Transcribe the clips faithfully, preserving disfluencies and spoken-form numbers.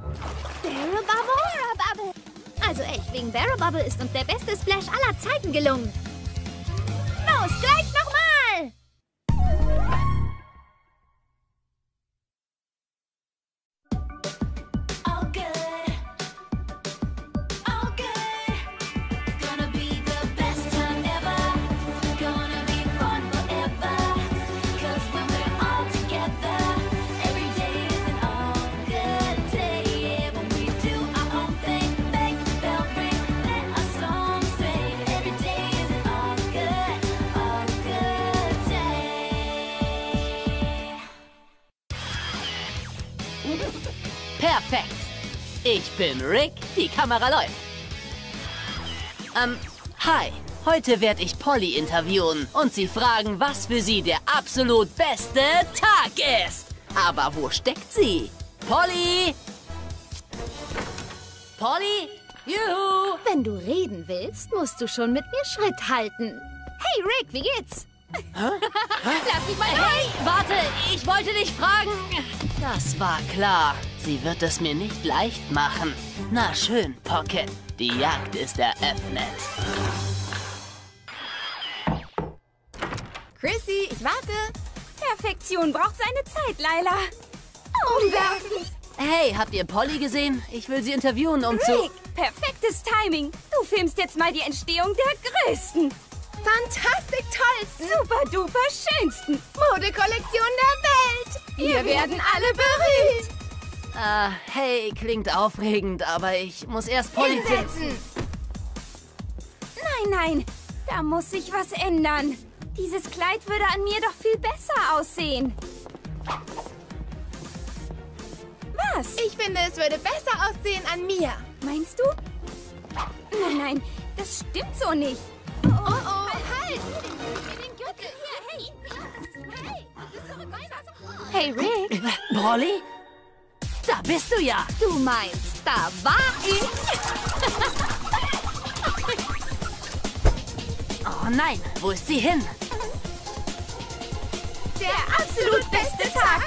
Barabubble. Also echt, wegen Barabubble ist uns der beste Splash aller Zeiten gelungen. Los, gleich nochmal! Perfekt. Ich bin Rick, die Kamera läuft. Ähm, hi. Heute werde ich Polly interviewen und sie fragen, was für sie der absolut beste Tag ist. Aber wo steckt sie? Polly? Polly? Juhu! Wenn du reden willst, musst du schon mit mir Schritt halten. Hey Rick, wie geht's? Hä? Lass mich mal Hey, rein! warte, ich wollte dich fragen. Das war klar. Sie wird es mir nicht leicht machen. Na schön, Pocket. Die Jagd ist eröffnet. Chrissy, ich warte. Perfektion braucht seine Zeit, Layla. Umwerfen. Hey, habt ihr Polly gesehen? Ich will sie interviewen, um zu... Rick, perfektes Timing. Du filmst jetzt mal die Entstehung der größten, Fantastik, tollsten, super duper schönsten Modekollektion der Welt! Wir werden alle berühmt. Ah, hey, klingt aufregend, aber ich muss erst Polly finden. Hinsetzen! Nein, nein, da muss sich was ändern. Dieses Kleid würde an mir doch viel besser aussehen. Was? Ich finde, es würde besser aussehen an mir. Meinst du? Nein, nein, das stimmt so nicht. Oh, oh, halt! Den Gürtel! Hier, hey! Hey! Hey, Rick! Polly? Da bist du ja! Du meinst, da war ich? Oh nein, wo ist sie hin? Der absolut beste Tag!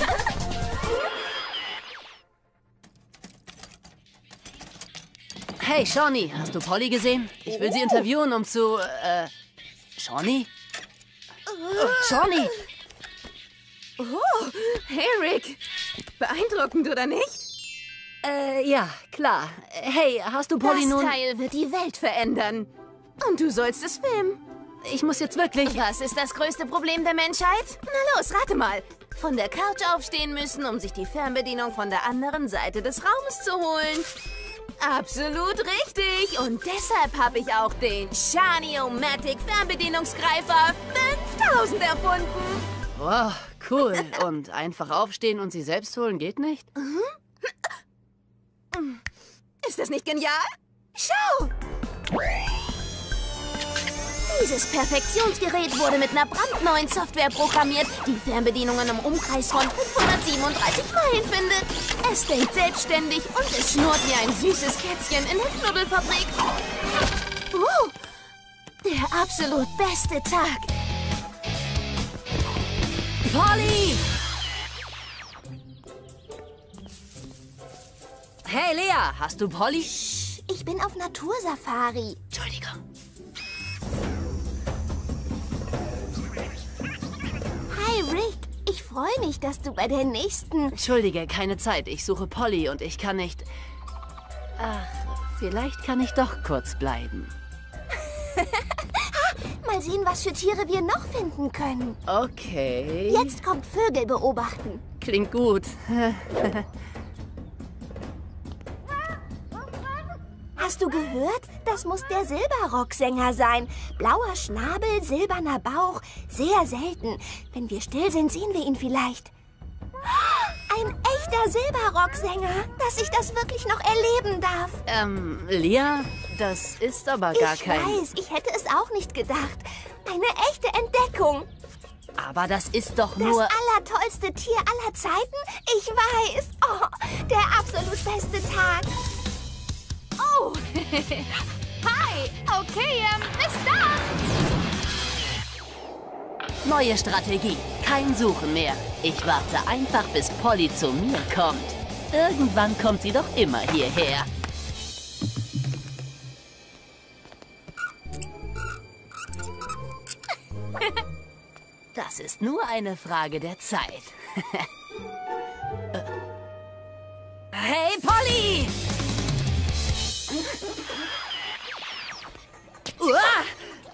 Hey, Shawnee, hast du Polly gesehen? Ich will sie interviewen, um zu... Äh... Shawnee? Oh, Shawnee! Oh, hey Rick. Beeindruckend, oder nicht? Äh, ja, klar. Hey, hast du Polly Das nun... Teil wird die Welt verändern. Und du sollst es filmen. Ich muss jetzt wirklich... Was ist das größte Problem der Menschheit? Na los, rate mal. Von der Couch aufstehen müssen, um sich die Fernbedienung von der anderen Seite des Raumes zu holen. Absolut richtig. Und deshalb habe ich auch den Shani-O-Matic Fernbedienungsgreifer fünftausend erfunden. Wow, cool. Und einfach aufstehen und sie selbst holen geht nicht? Ist das nicht genial? Schau! Dieses Perfektionsgerät wurde mit einer brandneuen Software programmiert, die Fernbedienungen im Umkreis von fünfhundertsiebenunddreißig Meilen findet. Es denkt selbstständig und es schnurrt wie ein süßes Kätzchen in der Knubbelfabrik. Uh, der absolut beste Tag. Polly! Hey, Lea, hast du Polly? Ich bin auf Natursafari. Entschuldigung. Hi, Rick. Ich freue mich, dass du bei der nächsten... Entschuldige, keine Zeit. Ich suche Polly und ich kann nicht... Ach, vielleicht kann ich doch kurz bleiben. Mal sehen, was für Tiere wir noch finden können. Okay. Jetzt kommt Vögel beobachten. Klingt gut. Hast du gehört? Das muss der Silberrocksänger sein. Blauer Schnabel, silberner Bauch. Sehr selten. Wenn wir still sind, sehen wir ihn vielleicht. Ein echter Silberrocksänger, dass ich das wirklich noch erleben darf. Ähm, Lea, das ist aber gar ich kein... weiß, ich hätte es auch nicht gedacht. Eine echte Entdeckung. Aber das ist doch Das nur... allertollste Tier aller Zeiten? Ich weiß. Oh, der absolut beste Tag. Oh, hi. Okay, ähm, bis dann. Neue Strategie. Kein Suchen mehr. Ich warte einfach, bis Polly zu mir kommt. Irgendwann kommt sie doch immer hierher. Das ist nur eine Frage der Zeit. Hey, Polly! Uah!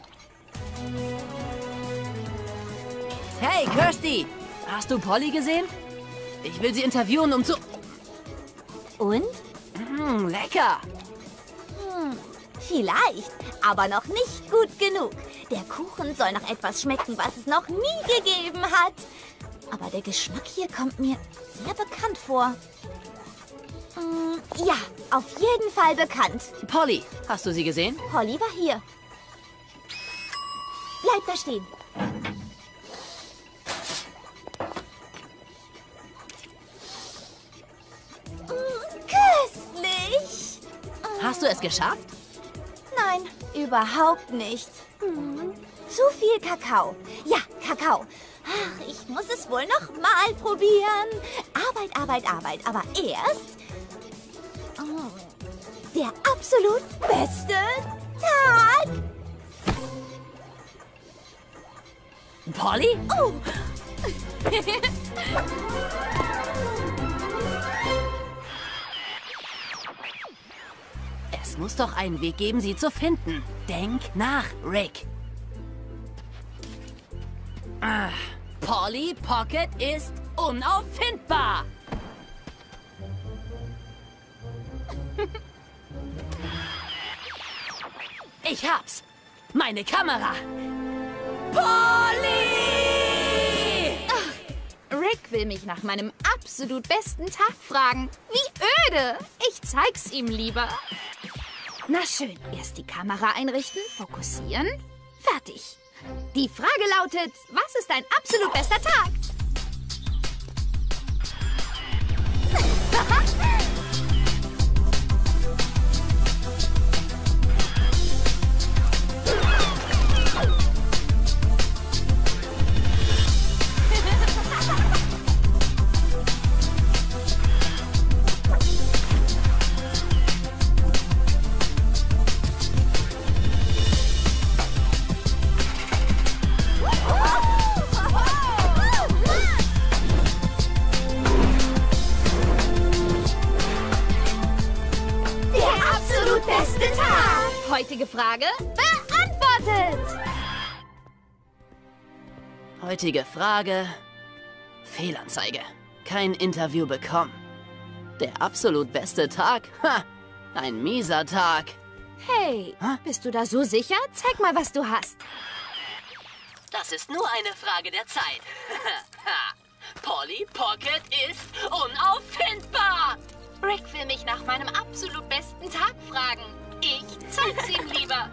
Hey, Kirsty! Hast du Polly gesehen? Ich will sie interviewen, um zu... Und? Mmh, lecker! Hm, vielleicht, aber noch nicht gut genug. Der Kuchen soll nach etwas schmecken, was es noch nie gegeben hat. Aber der Geschmack hier kommt mir sehr bekannt vor. Hm, ja, auf jeden Fall bekannt. Polly, hast du sie gesehen? Polly war hier. Bleib da stehen. Köstlich! Hast du es geschafft? Nein, überhaupt nicht. Hm. Zu viel Kakao. Ja, Kakao. Ach, ich muss es wohl noch mal probieren. Arbeit, Arbeit, Arbeit. Aber erst... Oh, der absolut beste Tag. Polly? Oh. Es muss doch einen Weg geben, sie zu finden. Denk nach, Rick. Ah, Polly Pocket ist unauffindbar. Ich hab's. Meine Kamera. Polly! Rick will mich nach meinem absolut besten Tag fragen. Wie öde! Ich zeig's ihm lieber. Na schön, erst die Kamera einrichten, fokussieren, fertig. Die Frage lautet, was ist dein absolut bester Tag? Heutige Frage beantwortet! Heutige Frage... Fehlanzeige. Kein Interview bekommen. Der absolut beste Tag? Ha! Ein mieser Tag. Hey, Hä? Bist du da so sicher? Zeig mal, was du hast. Das ist nur eine Frage der Zeit. Polly Pocket ist unauffindbar! Rick will mich nach meinem absolut besten Tag fragen. Ich zeig's ihm lieber.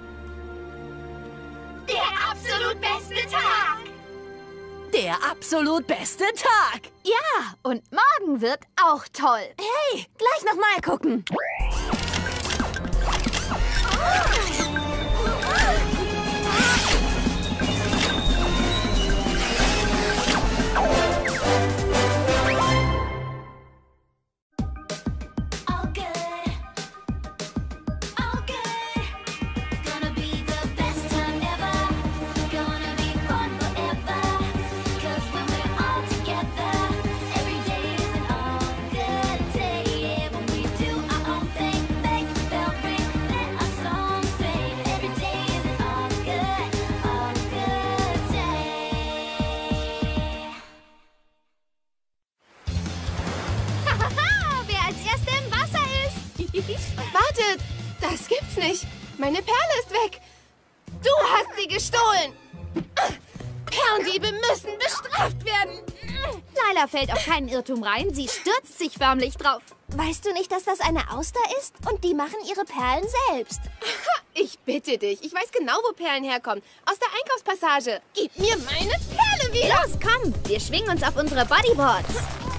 Der absolut beste Tag. Der absolut beste Tag! Ja, und morgen wird auch toll. Hey, gleich noch mal gucken. Wartet! Das gibt's nicht! Meine Perle ist weg! Du hast sie gestohlen! Perlendiebe müssen bestraft werden! Laila fällt auf keinen Irrtum rein. Sie stürzt sich förmlich drauf. Weißt du nicht, dass das eine Auster ist? Und die machen ihre Perlen selbst. Ich bitte dich, ich weiß genau, wo Perlen herkommen. Aus der Einkaufspassage. Gib mir meine Perle wieder! Los, komm! Wir schwingen uns auf unsere Bodyboards.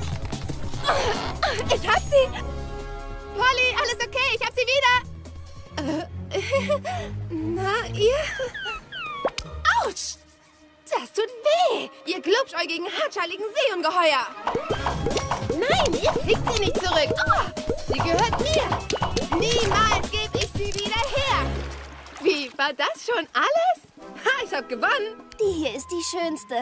Ich hab sie! Polly, alles okay, ich hab sie wieder! Äh, na, ihr... Autsch! Das tut weh! Ihr glubschäugigen, hartschaligen Seeungeheuer! Nein, ihr kriegt sie nicht zurück. Oh, sie gehört mir. Niemals gebe ich sie wieder her. Wie, war das schon alles? Ha, ich habe gewonnen. Die hier ist die schönste.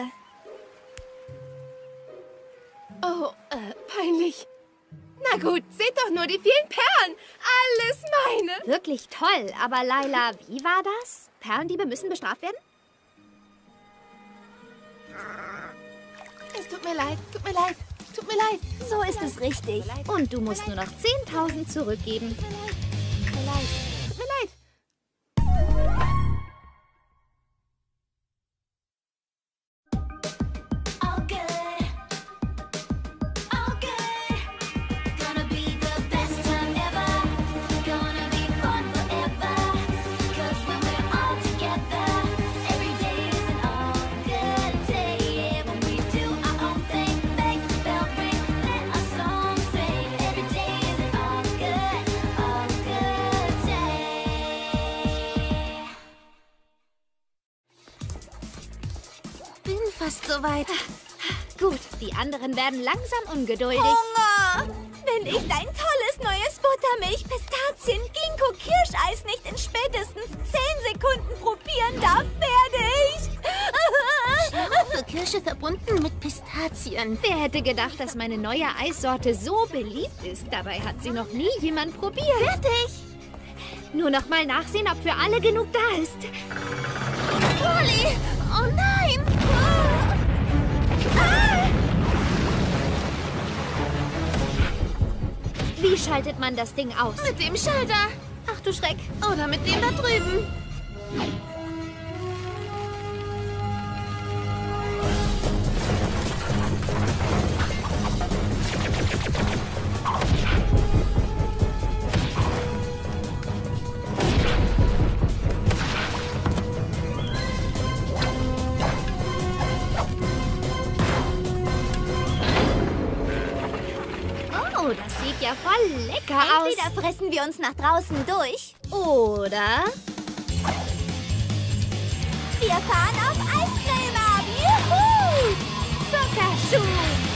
Oh, äh, peinlich. Na gut, seht doch nur die vielen Perlen. Alles meine. Wirklich toll. Aber Laila, wie war das? Perlendiebe müssen bestraft werden? Es tut mir leid, tut mir leid, tut mir leid. So ist es richtig. Und du musst nur noch zehntausend zurückgeben. Tut mir leid, tut mir leid. Fast soweit. Gut, die anderen werden langsam ungeduldig. Hunger! Wenn ich dein tolles neues Buttermilch, Pistazien, Ginkgo, Kirscheis nicht in spätestens zehn Sekunden probieren darf, werde ich... Scharfe Kirsche verbunden mit Pistazien. Wer hätte gedacht, dass meine neue Eissorte so beliebt ist? Dabei hat sie noch nie jemand probiert. Fertig! Nur noch mal nachsehen, ob für alle genug da ist. Polly! Oh nein! Ah! Wie schaltet man das Ding aus? Mit dem Schalter. Ach du Schreck. Oder mit dem da drüben. Oh, das sieht ja voll lecker aus. Entweder fressen wir uns nach draußen durch Oder wir fahren auf Eiscreme ab. Juhu! Zuckerschuh.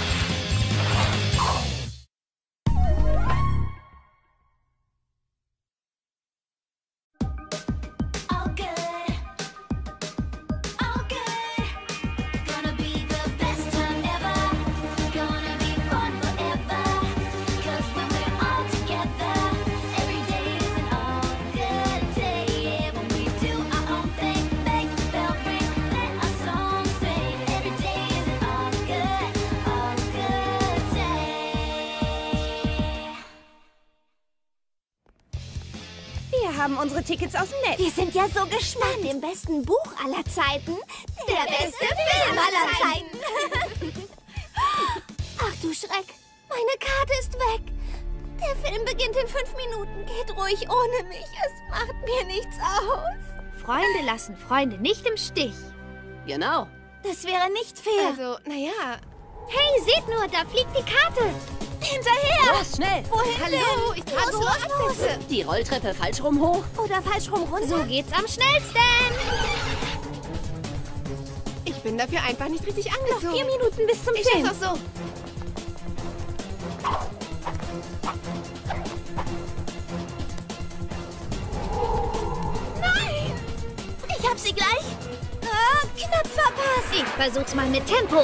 Wir haben unsere Tickets aus dem Netz. Wir sind ja so gespannt. Nach dem besten Buch aller Zeiten. Der, Der beste Film aller Zeiten. Ach du Schreck, meine Karte ist weg. Der Film beginnt in fünf Minuten. Geht ruhig ohne mich. Es macht mir nichts aus. Freunde lassen Freunde nicht im Stich. Genau. Das wäre nicht fair. Also, naja. Hey, seht nur, da fliegt die Karte. Hinterher! Los, schnell! Wohin Hallo, denn? ich trage Los, hohe los, los. Absätze. Die Rolltreppe falsch rum hoch. Oder falsch rum runter. So geht's am schnellsten. Ich bin dafür einfach nicht richtig Noch angezogen. vier Minuten bis zum Ich Film. schaff's auch so. Nein! Ich hab sie gleich. Ah, knapp verpasst. Ich versuch's mal mit Tempo.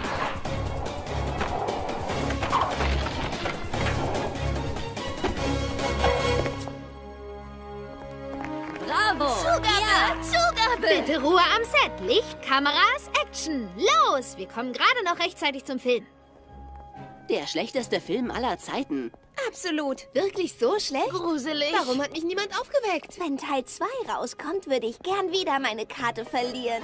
Bravo! Zugabe! Zugabe! Bitte Ruhe am Set. Licht, Kameras, Action. Los, wir kommen gerade noch rechtzeitig zum Film. Der schlechteste Film aller Zeiten. Absolut. Wirklich so schlecht? Gruselig. Warum hat mich niemand aufgeweckt? Wenn Teil zwei rauskommt, würde ich gern wieder meine Karte verlieren.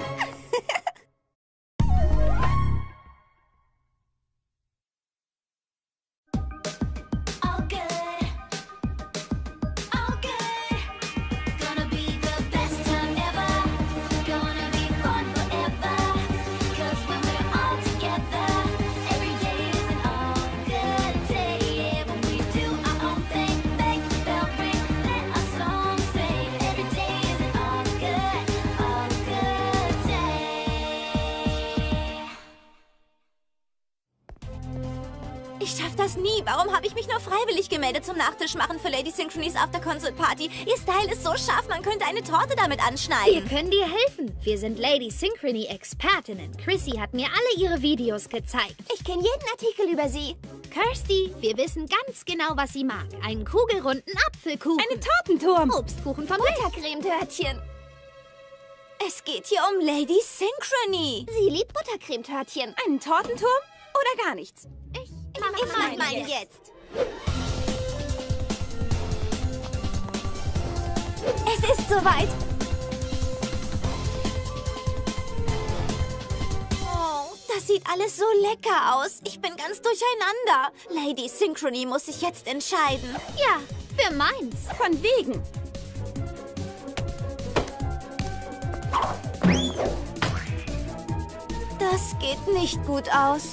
nie. Warum habe ich mich nur freiwillig gemeldet zum Nachtisch machen für Lady Synchronys After-Concert-Party? Ihr Style ist so scharf, man könnte eine Torte damit Wir anschneiden. können dir helfen. Wir sind Lady Synchrony-Expertinnen. Chrissy hat mir alle ihre Videos gezeigt. Ich kenne jeden Artikel über sie. Kirsty, wir wissen ganz genau, was sie mag. Einen kugelrunden Apfelkuchen. Eine Tortenturm. Obstkuchen vom Bett. Buttercremetörtchen. Es geht hier um Lady Synchrony. Sie liebt Buttercremetörtchen. Einen Tortenturm oder gar nichts? Ich Ich mach meine meinen jetzt. jetzt. Es ist soweit. Oh, das sieht alles so lecker aus. Ich bin ganz durcheinander. Lady Synchrony muss sich jetzt entscheiden. Ja, für meins. Von wegen. Das geht nicht gut aus.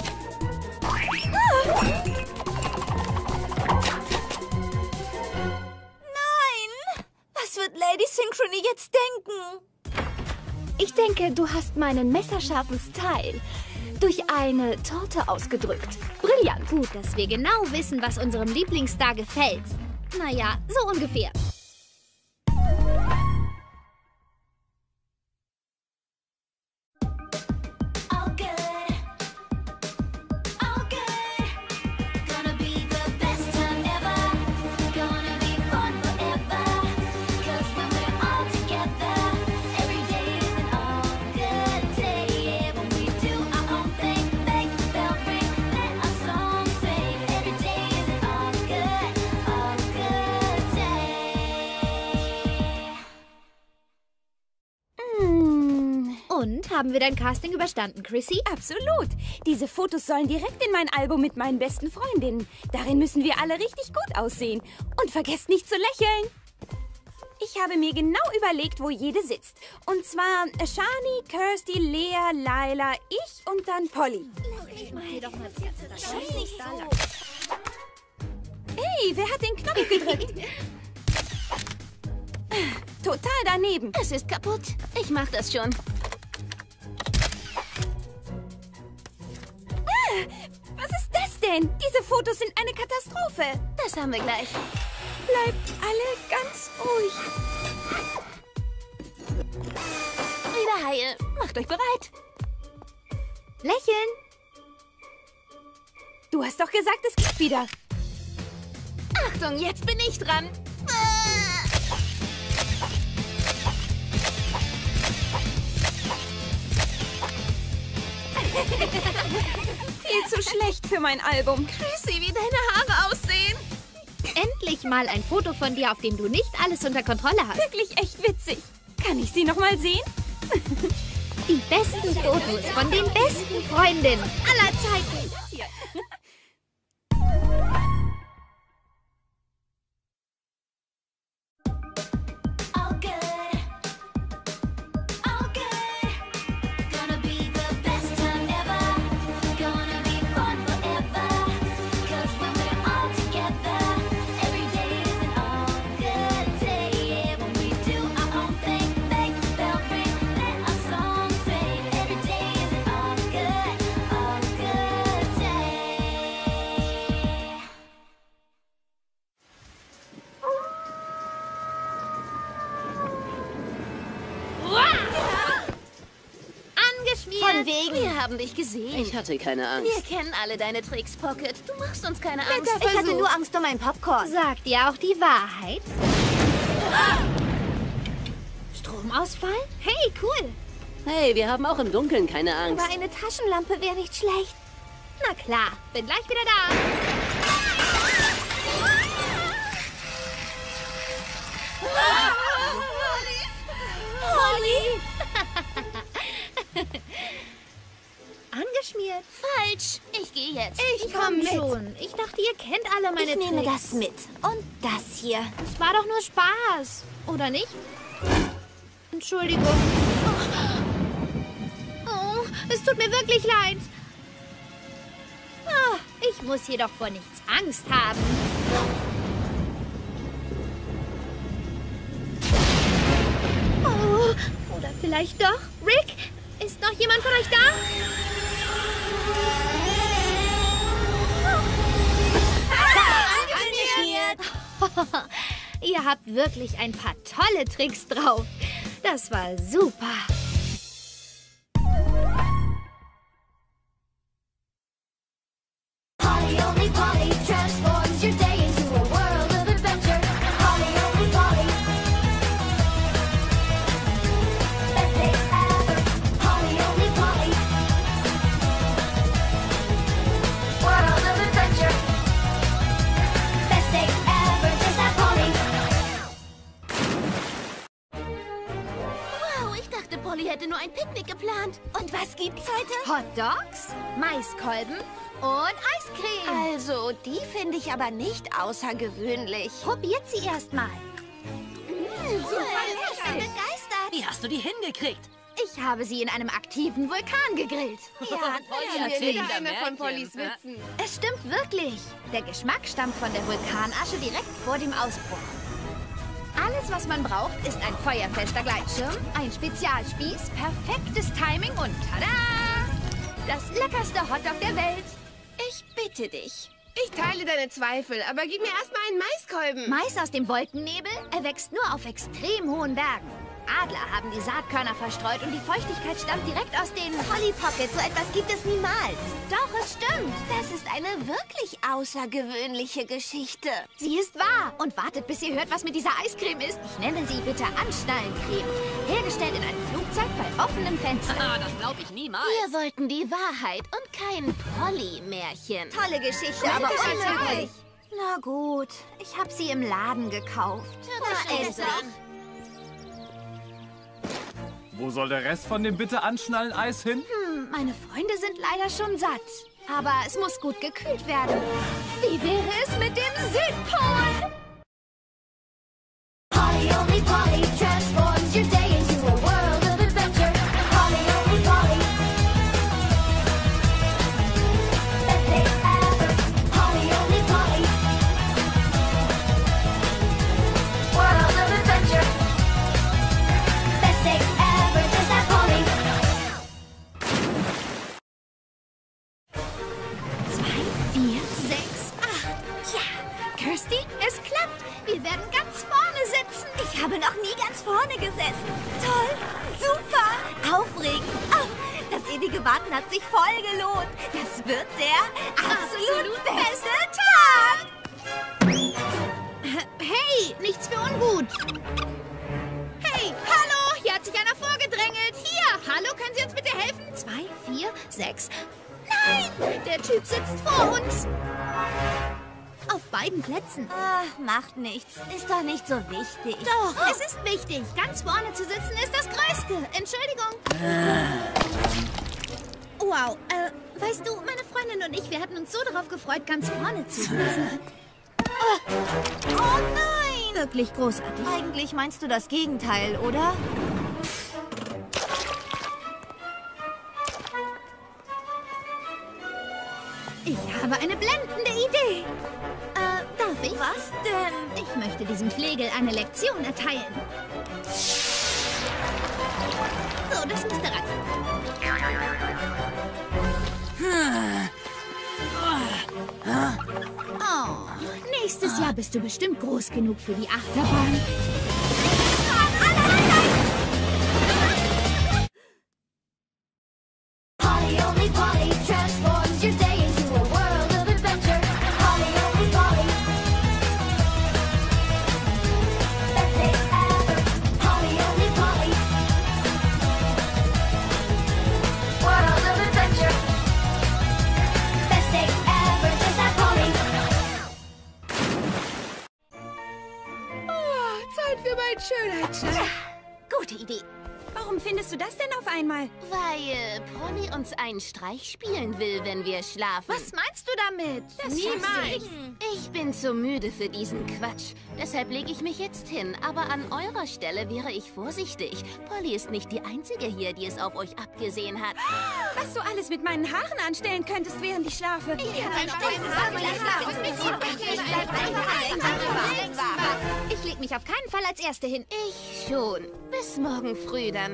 Nein! Was wird Lady Synchrony jetzt denken? Ich denke, du hast meinen messerscharfen Style durch eine Torte ausgedrückt. Brillant. Gut, dass wir genau wissen, was unserem Lieblingsstar gefällt. Naja, so ungefähr. Und, haben wir dein Casting überstanden, Chrissy? Absolut. Diese Fotos sollen direkt in mein Album mit meinen besten Freundinnen. Darin müssen wir alle richtig gut aussehen. Und vergesst nicht zu lächeln. Ich habe mir genau überlegt, wo jede sitzt. Und zwar Shani, Kirsty, Lea, Laila, ich und dann Polly. Hey, wer hat den Knopf gedrückt? Total daneben. Es ist kaputt. Ich mach das schon. Was ist das denn? Diese Fotos sind eine Katastrophe. Das haben wir gleich. Bleibt alle ganz ruhig. Wieder heil. Macht euch bereit. Lächeln. Du hast doch gesagt, es geht wieder. Achtung, jetzt bin ich dran. Viel zu schlecht für mein Album. Chrissy, wie deine Haare aussehen. Endlich mal ein Foto von dir, auf dem du nicht alles unter Kontrolle hast. Wirklich echt witzig. Kann ich sie noch mal sehen? Die besten Fotos von den besten Freundinnen aller Zeiten. Von wegen. Wir haben dich gesehen. Ich hatte keine Angst. Wir kennen alle deine Tricks, Pocket. Du machst uns keine Angst. Ich hatte nur Angst um mein Popcorn. Sagt ihr auch die Wahrheit? Stromausfall? Hey, cool. Hey, wir haben auch im Dunkeln keine Angst. Aber eine Taschenlampe wäre nicht schlecht. Na klar, bin gleich wieder da. Polly! Angeschmiert. Falsch. Ich gehe jetzt. Ich komm schon. Ich dachte, ihr kennt alle meine Ich nehme Tricks. das mit. Und das hier. Das war doch nur Spaß. Oder nicht? Entschuldigung. Oh, oh, es tut mir wirklich leid. Ah, ich muss jedoch vor nichts Angst haben. Oh, oder vielleicht doch. Rick, ist noch jemand von euch da? Ihr habt wirklich ein paar tolle Tricks drauf. Das war super. Polly, only Polly transforms your day into a world of adventure. Polly, only Polly. Best day ever. Polly, only Polly. World of adventure. Best day ever. Just that Polly. Wow, ich dachte, Polly hätte nur ein Picknick geplant. Und was gibt's heute? Hot Dogs, Maiskolben und Eiscreme. Also, die finde ich aber nicht außergewöhnlich. Probiert sie erst mal. Ich bin begeistert. Wie hast du die hingekriegt? Ich habe sie in einem aktiven Vulkan gegrillt. Ja, Polly erzählt da Märchen. Es stimmt wirklich. Der Geschmack stammt von der Vulkanasche direkt vor dem Ausbruch. Alles, was man braucht, ist ein feuerfester Gleitschirm, ein Spezialspieß, perfektes Timing und tada! Das leckerste Hotdog der Welt. Ich bitte dich. Ich teile deine Zweifel, aber gib mir erstmal einen Maiskolben. Mais aus dem Wolkennebel? Er wächst nur auf extrem hohen Bergen. Adler haben die Saatkörner verstreut und die Feuchtigkeit stammt direkt aus den... Polly Pocket, so etwas gibt es niemals. Doch, es stimmt. Das ist eine wirklich außergewöhnliche Geschichte. Sie ist wahr. Und wartet, bis ihr hört, was mit dieser Eiscreme ist. Ich nenne sie bitte Anschnallencreme. Hergestellt in einem Flugzeug bei offenem Fenster. Ah, das glaube ich niemals. Wir wollten die Wahrheit und kein Polly-Märchen. Tolle Geschichte, aber unmöglich. Na gut, ich habe sie im Laden gekauft. Na, endlich. Wo soll der Rest von dem Bitte-Anschnallen-Eis hin? Hm, meine Freunde sind leider schon satt. Aber es muss gut gekühlt werden. Wie wäre es mit dem Südpol? Polly, only Polly transforms your day into a world of adventure. Polly, only Polly. Best day ever. Polly, only Polly. World of adventure. Best day ever. Just that Polly. Zwei, vier, sechs, acht. Ja, Kirsty, es klappt. Wir werden ganz vorne sitzen. Ich habe noch nie ganz vorne gesessen. Toll, super, aufregend. Oh, das ewige Warten hat sich voll gelohnt. Das wird der absolut, Absolut beste Tag. Hey, nichts für ungut. Hey, hallo, hier hat sich einer vorgedrängelt. Hier, hallo, können Sie uns bitte helfen? Zwei, vier, sechs. Nein, der Typ sitzt vor uns. Auf beiden Plätzen. Ah, macht nichts. Ist doch nicht so wichtig. Doch, es ist wichtig. Ganz vorne zu sitzen ist das Größte. Entschuldigung. Wow, äh, weißt du, meine Freundin und ich, wir hatten uns so darauf gefreut, ganz vorne zu sitzen. Oh, oh nein. Wirklich großartig. Eigentlich meinst du das Gegenteil, oder? Ich habe eine blendende Idee. Äh, darf ich? Was denn? Ich möchte diesem Flegel eine Lektion erteilen. So, das müsste reichen. Oh, nächstes Jahr bist du bestimmt groß genug für die Achterbahn. Polly, only Polly transforms your day into a world of adventure. Polly, only Polly. Best day ever. Polly, only Polly. World of adventure. Best day ever. Just that Polly. Zeit für mein Schönheitsschlag. Gute Idee. Warum findest du das denn auf einmal? Weil Polly uns einen Streich spielen will, wenn wir schlafen. Was meinst du damit? Das Niemals. Ich bin zu müde für diesen Quatsch. Deshalb lege ich mich jetzt hin. Aber an eurer Stelle wäre ich vorsichtig. Polly ist nicht die Einzige hier, die es auf euch abgesehen hat. Was du alles mit meinen Haaren anstellen könntest, während ich schlafe. Ich leg mich auf keinen Fall als Erste hin. Ich schon. Bis morgen früh dann.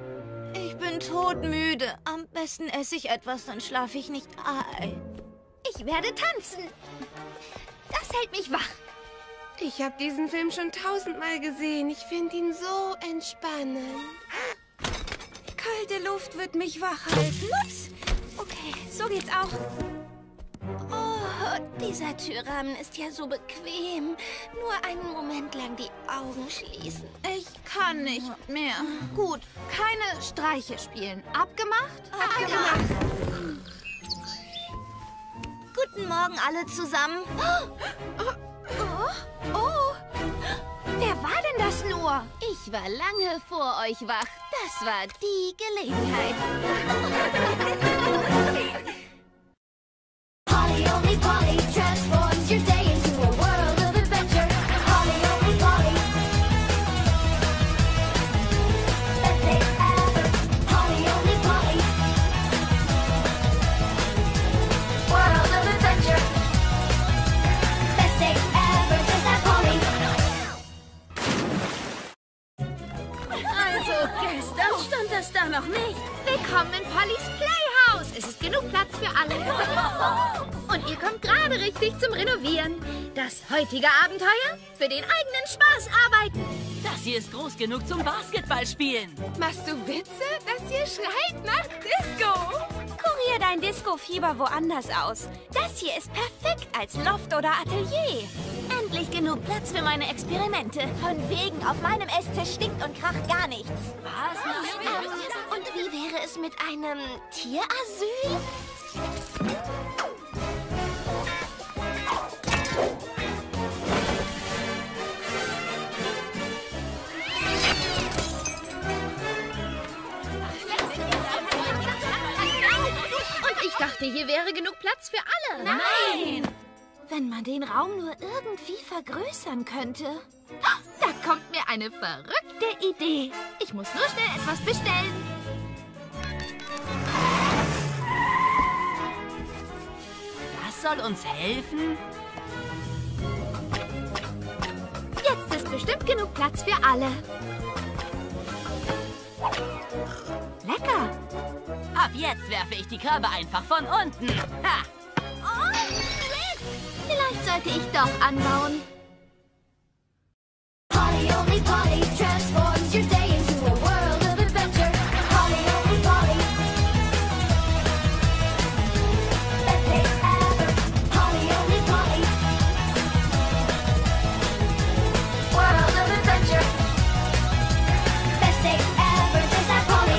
Ich bin todmüde. Am besten esse ich etwas, dann schlafe ich nicht ein. Ich werde tanzen. Das hält mich wach. Ich habe diesen Film schon tausendmal gesehen. Ich finde ihn so entspannend. Kalte Luft wird mich wach halten. Ups. Okay, so geht's auch. Oh, dieser Türrahmen ist ja so bequem. Nur einen Moment lang die Augen schließen. Ich kann nicht mehr. Gut, keine Streiche spielen. Abgemacht? Abgemacht. Guten Morgen alle zusammen. Oh, oh. Wer war denn das nur? Ich war lange vor euch wach. Das war die Gelegenheit. Polly, only Polly, transforms your day into a world of adventure. Polly, only Polly. Best day ever. Polly, only Polly. World of adventure. Best day ever, just like Polly. Also, gestern stand das da noch nicht. Willkommen in Pollys Playhouse. Es ist genug Platz für alle. Und ihr kommt gerade richtig zum Renovieren. Das heutige Abenteuer? Für den eigenen Spaß arbeiten. Das hier ist groß genug zum Basketballspielen. Machst du Witze? Das hier schreit nach Disco. Kurier dein Disco-Fieber woanders aus. Das hier ist perfekt als Loft oder Atelier. Endlich genug Platz für meine Experimente. Von wegen, auf meinem Esstisch stinkt und kracht gar nichts. Was? Und wie wäre es mit einem Tierasyl? Und ich dachte, hier wäre genug Platz für alle. Nein! Wenn man den Raum nur irgendwie vergrößern könnte. Da kommt mir eine verrückte Idee. Ich muss nur schnell etwas bestellen. Das soll uns helfen? Jetzt ist bestimmt genug Platz für alle. Lecker. Ab jetzt werfe ich die Körbe einfach von unten. Ha! Vielleicht sollte ich doch anbauen. Polly, only Polly, transforms your day into a world of adventure. Polly, only Polly. Best day ever. Polly, only Polly. World of adventure. Best day ever, just like Polly.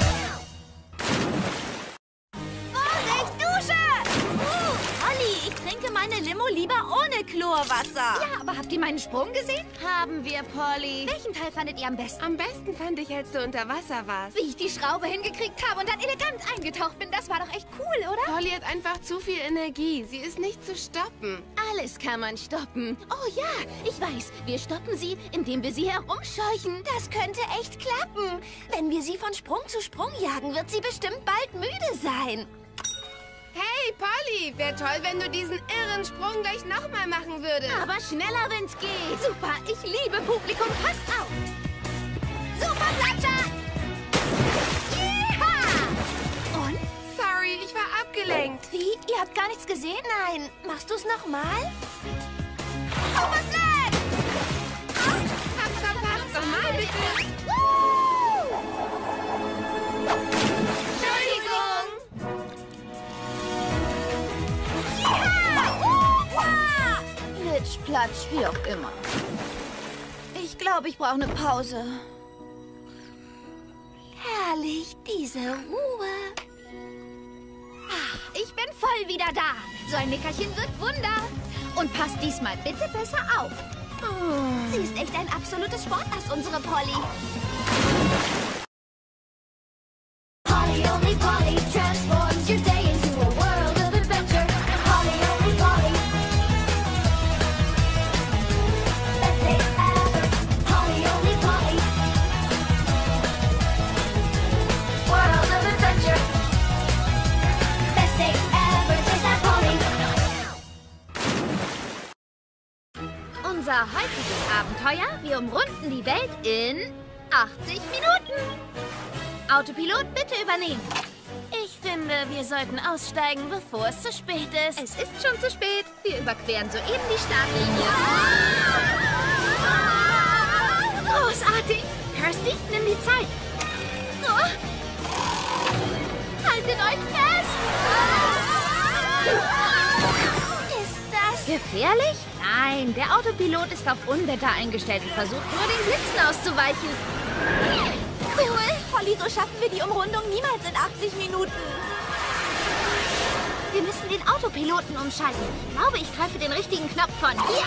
Vorsicht, Dusche! Uh, Olli, ich trinke meine Limo lieber ohne Chlorwasser. Ja, aber habt ihr meinen Sprung gesehen? Haben wir, Polly. Welchen Teil fandet ihr am besten? Am besten fand ich, als du unter Wasser warst. Wie ich die Schraube hingekriegt habe und dann elegant eingetaucht bin. Das war doch echt cool, oder? Polly hat einfach zu viel Energie. Sie ist nicht zu stoppen. Alles kann man stoppen. Oh ja, ich weiß. Wir stoppen sie, indem wir sie herumscheuchen. Das könnte echt klappen. Wenn wir sie von Sprung zu Sprung jagen, wird sie bestimmt bald müde sein. Hey, Polly, wäre toll, wenn du diesen irren Sprung gleich nochmal machen würdest. Aber schneller, wenn's geht. Super, ich liebe Publikum. Passt auf. Super Platscher! Yeeha! Und? Sorry, ich war abgelenkt. Wie? Ihr habt gar nichts gesehen? Nein. Machst du es nochmal? Super Sled! Hab's verpasst. Nochmal bitte. Entschuldigung! Plitsch, platsch, wie auch immer. Ich glaube, ich brauche eine Pause. Herrlich, diese Ruhe. Ich bin voll wieder da. So ein Nickerchen wird Wunder. Und passt diesmal bitte besser auf. Sie ist echt ein absolutes Sportass, unsere Polly. Polly, only Polly, transforms your day into a world of adventure. Polly, only Polly. Best day ever. Polly, only Polly. World of adventure. Best day ever, just like Polly. Unser heutiges Abenteuer, wir umrunden die Welt in achtzig Minuten. Autopilot, bitte übernehmen. Ich finde, wir sollten aussteigen, bevor es zu spät ist. Es ist schon zu spät. Wir überqueren soeben die Startlinie. Großartig. Kirsty, nimm die Zeit. Oh. Haltet euch fest. Ist das... Gefährlich? Nein, der Autopilot ist auf Unwetter eingestellt und versucht nur den Blitzen auszuweichen. Cool. Polly, so schaffen wir die Umrundung niemals in achtzig Minuten. Wir müssen den Autopiloten umschalten. Ich glaube, ich treffe den richtigen Knopf von hier.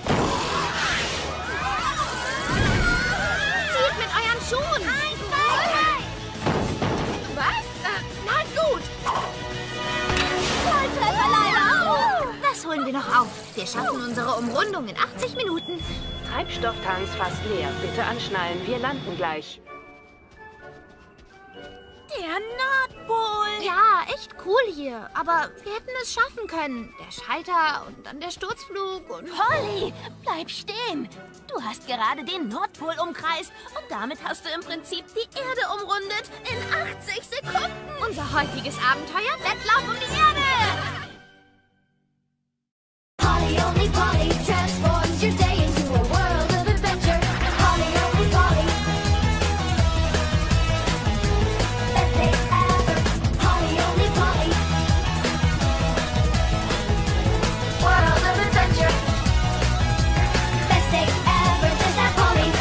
Zieht mit euren Schuhen. Nein, nein, was? Äh, na gut. Volltreffer, Leila. Das holen wir noch auf. Wir schaffen unsere Umrundung in achtzig Minuten. Treibstofftanks fast leer. Bitte anschnallen, wir landen gleich. Der Nordpol. Ja, echt cool hier. Aber wir hätten es schaffen können. Der Schalter und dann der Sturzflug und... Polly, bleib stehen. Du hast gerade den Nordpol umkreist und damit hast du im Prinzip die Erde umrundet in achtzig Sekunden. Unser heutiges Abenteuer, Wettlauf um die Erde. Polly, only Polly transforms your day into a world of adventure. Polly, only Polly. Best day ever. Polly, only Polly. World of adventure. Best day ever. Just that Polly.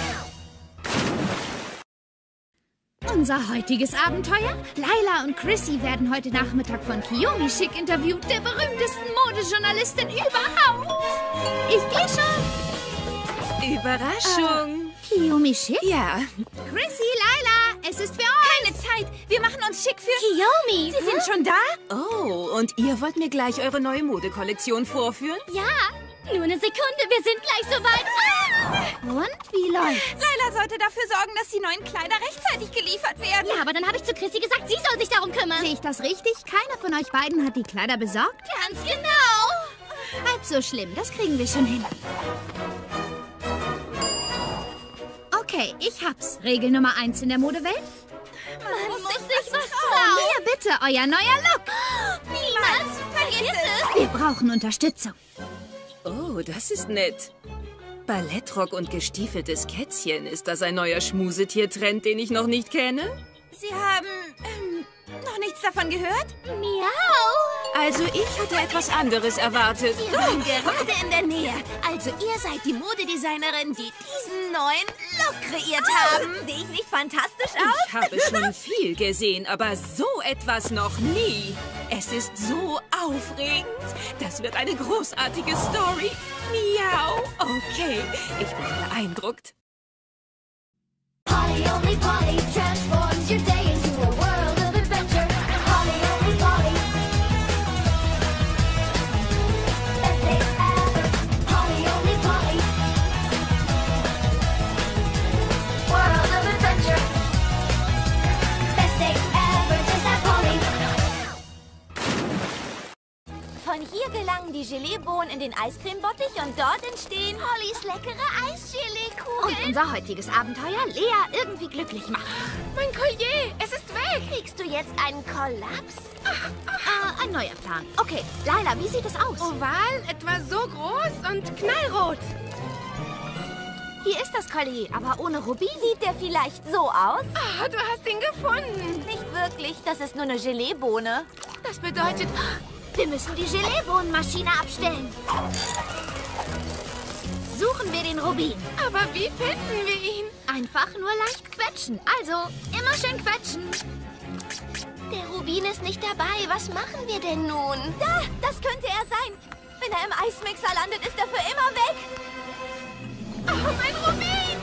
Unser heutiges Abenteuer? Laila und Chrissy werden heute Nachmittag von Kiyomi Schick interviewt, der berühmtesten Modejournalistin überhaupt. Ich gehe schon. Überraschung. Kiyomi Schick? Ja. Chrissy, Laila, es ist für euch. Keine Zeit. Wir machen uns schick für... Kiyomi. Sie sind schon da? Oh, und ihr wollt mir gleich eure neue Modekollektion vorführen? Ja, nur eine Sekunde, wir sind gleich soweit. Und, wie läuft's? Laila sollte dafür sorgen, dass die neuen Kleider rechtzeitig geliefert werden. Ja, aber dann habe ich zu Chrissy gesagt, sie soll sich darum kümmern. Sehe ich das richtig? Keiner von euch beiden hat die Kleider besorgt? Ganz genau. Halb so schlimm, das kriegen wir schon hin. Okay, ich hab's. Regel Nummer eins in der Modewelt? Man muss sich was trauen. Hier, bitte, euer neuer Look. Niemals. Vergiss es. Wir brauchen Unterstützung. Oh, das ist nett. Ballettrock und gestiefeltes Kätzchen. Ist das ein neuer Schmusetier-Trend, den ich noch nicht kenne? Sie haben ähm, noch nichts davon gehört? Miau. Also ich hatte etwas anderes erwartet. Die waren gerade in der Nähe. Also ihr seid die Modedesignerin, die diesen neuen Look kreiert haben. Sehe ich nicht fantastisch aus? Ich habe schon viel gesehen, aber so etwas noch nie. Es ist so aufregend. Das wird eine großartige Story. Miau. Okay, ich bin beeindruckt. Polly, only Polly transforms your day into a world of adventure. Polly, only Polly. Best day ever. Polly, only Polly. World of adventure. Best day ever. Just that Polly. Von hier gelangen die Geleebohnen in den Eiscremebottich und dort entstehen Pollys leckere Eisgelee-Kugeln. Und unser heutiges Abenteuer, Lea irgendwie glücklich machen. Mein Collier, es ist weg. Kriegst du jetzt einen Kollaps? Äh, ein neuer Plan. Okay, Laila, wie sieht es aus? Oval, etwa so groß und knallrot. Hier ist das Collier, aber ohne Rubin. Sieht der vielleicht so aus? Ah, du hast ihn gefunden. Nicht wirklich, das ist nur eine Geleebohne. Das bedeutet... Wir müssen die Geleebohnenmaschine abstellen. Suchen wir den Rubin. Aber wie finden wir ihn? Einfach nur leicht quetschen. Also, immer schön quetschen. Der Rubin ist nicht dabei. Was machen wir denn nun? Da, das könnte er sein. Wenn er im Eismixer landet, ist er für immer weg. Oh, mein Rubin!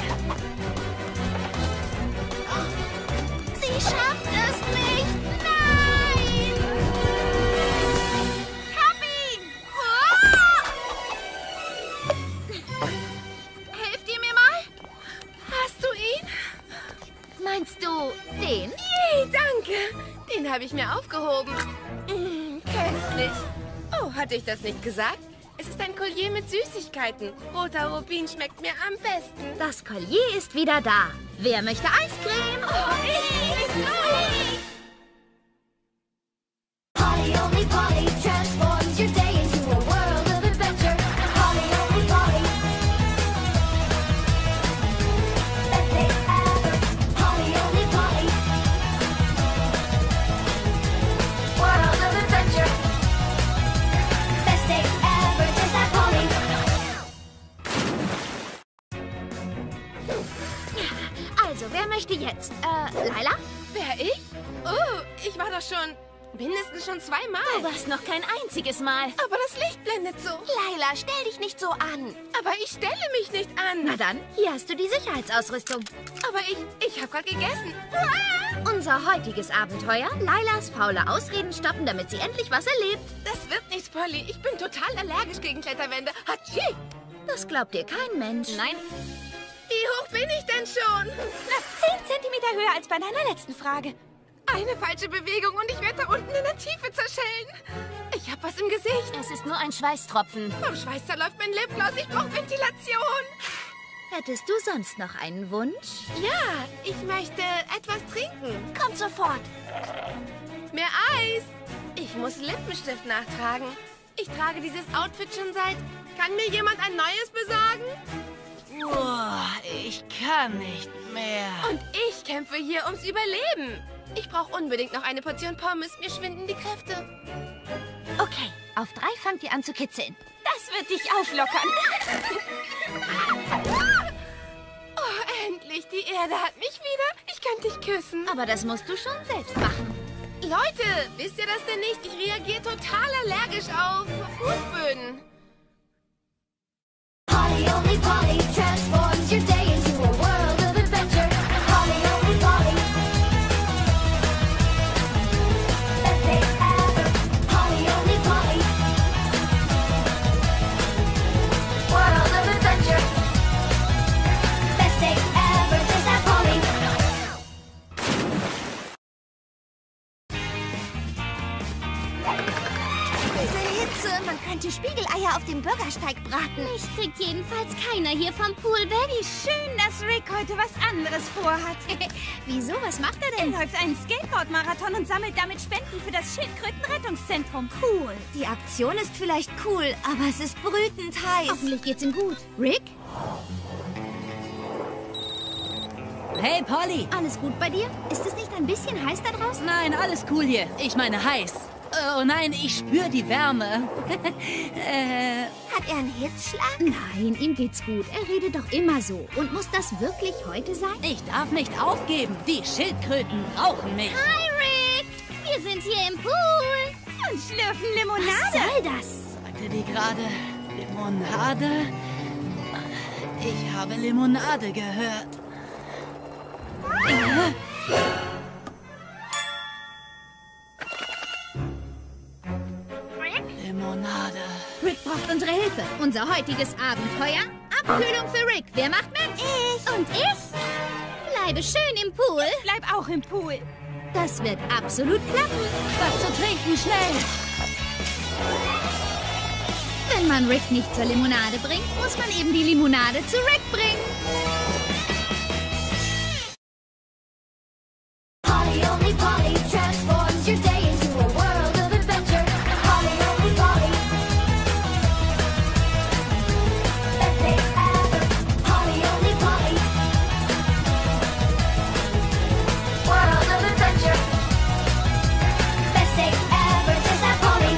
Sie schafft es nicht. Nein! Hab ihn! Oh! Helft ihr mir mal? Hast du ihn? Meinst du den? Yay, danke. Den habe ich mir aufgehoben. Mm, köstlich. Oh, hatte ich das nicht gesagt? Es ist ein Collier mit Süßigkeiten. Roter Rubin schmeckt mir am besten. Das Collier ist wieder da. Wer möchte Eiscreme? Oh, ich! Ich! möchte jetzt. Äh, Laila? Wer, ich? Oh, ich war doch schon mindestens schon zweimal. Du warst noch kein einziges Mal. Aber das Licht blendet so. Laila, stell dich nicht so an. Aber ich stelle mich nicht an. Na dann, hier hast du die Sicherheitsausrüstung. Aber ich, ich habe gerade gegessen. Unser heutiges Abenteuer, Lailas faule Ausreden stoppen, damit sie endlich was erlebt. Das wird nichts, Polly. Ich bin total allergisch gegen Kletterwände. Hatschi! Das glaubt dir kein Mensch. Nein, Wie hoch bin ich denn schon? zehn Zentimeter höher als bei deiner letzten Frage. Eine falsche Bewegung und ich werde da unten in der Tiefe zerschellen. Ich habe was im Gesicht. Es ist nur ein Schweißtropfen. Vom Schweiß zerläuft mein Lipgloss. Ich brauche Ventilation. Hättest du sonst noch einen Wunsch? Ja, ich möchte etwas trinken. Kommt sofort. Mehr Eis. Ich muss Lippenstift nachtragen. Ich trage dieses Outfit schon seit... Kann mir jemand ein neues besorgen? Boah, ich kann nicht mehr. Und ich kämpfe hier ums Überleben. Ich brauche unbedingt noch eine Portion Pommes. Mir schwinden die Kräfte. Okay, auf drei fangt ihr an zu kitzeln. Das wird dich auflockern. Oh, endlich. Die Erde hat mich wieder. Ich kann dich küssen. Aber das musst du schon selbst machen. Leute, wisst ihr das denn nicht? Ich reagiere total allergisch auf Fußböden. Polly only Polly transforms your day into a world of adventure. Polly only Polly. Best day ever. Polly only Polly. World of adventure. Best day ever. Just that Polly. Diese Hitze, man könnte Spiegeleier auf dem Bürgersteig braten. Mich kriegt jedenfalls keiner hier vom Pool weg. Wie schön, dass Rick heute was anderes vorhat. Wieso? Was macht er Er denn? läuft einen Skateboard-Marathon und sammelt damit Spenden für das Schildkrötenrettungszentrum. Cool. Die Aktion ist vielleicht cool, aber es ist brütend heiß. Hoffentlich geht's ihm gut. Rick? Hey, Polly. Alles gut bei dir? Ist es nicht ein bisschen heiß da draußen? Nein, alles cool hier. Ich meine heiß. Oh nein, ich spüre die Wärme. äh, Hat er einen Hitzschlag? Nein, ihm geht's gut. Er redet doch immer so. Und muss das wirklich heute sein? ich darf nicht aufgeben. Die Schildkröten brauchen mich. Hi, Rick! Wir sind hier im Pool. Und schlürfen Limonade. Was soll das? Sagte die gerade Limonade? Ich habe Limonade gehört. Limonade. Rick braucht unsere Hilfe. Unser heutiges Abenteuer? Abkühlung für Rick. Wer macht mit? Ich. Und ich? Bleibe schön im Pool. Bleib auch im Pool. Das wird absolut klappen. Was zu trinken, schnell! Wenn man Rick nicht zur Limonade bringt, muss man eben die Limonade zu Rick bringen. Polly only Polly transforms your day into a world of adventure. Polly only Polly. Best day ever. Polly only Polly. World of adventure. Best day ever. Just that Polly.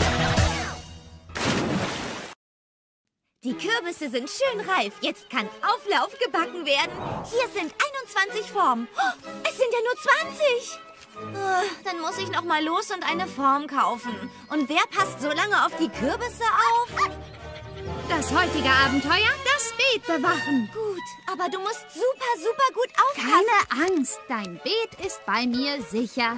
Die Kürbisse sind schön reif. Jetzt kann Auflauf gebacken werden. Hier sind einundzwanzig Formen. Oh, es sind ja nur zwanzig. Oh, dann muss ich noch mal los und eine Form kaufen. Und wer passt so lange auf die Kürbisse auf? Das heutige Abenteuer, das Beet bewachen. Gut, aber du musst super, super gut aufpassen. Keine Angst, dein Beet ist bei mir sicher.